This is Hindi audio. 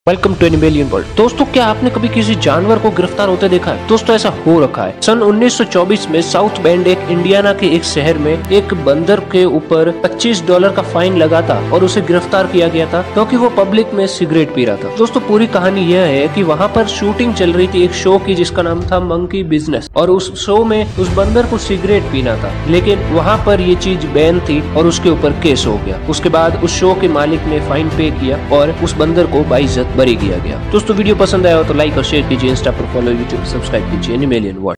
Welcome to एनिमलियन world. दोस्तों, क्या आपने कभी किसी जानवर को गिरफ्तार होते देखा है? दोस्तों, ऐसा हो रखा है। सन 1924 में साउथ बेंड एक इंडियाना के एक शहर में एक बंदर के ऊपर $25 का फाइन लगा था और उसे गिरफ्तार किया गया था क्योंकि वो पब्लिक में सिगरेट पी रहा था। दोस्तों, पूरी कहानी यह है कि वहाँ पर शूटिंग चल रही थी एक शो की जिसका नाम था मंकी बिजनेस, और उस शो में उस बंदर को सिगरेट पीना था, लेकिन वहाँ पर ये चीज बैन थी और उसके ऊपर केस हो गया। उसके बाद उस शो के मालिक ने फाइन पे किया और उस बंदर को बाइज्जत बरी किया गया। दोस्तों, वीडियो पसंद आया हो तो लाइक और शेयर कीजिए, इंस्टा पर फॉलो, यूट्यूब सब्सक्राइब कीजिए एनिमलियन वर्ल्ड।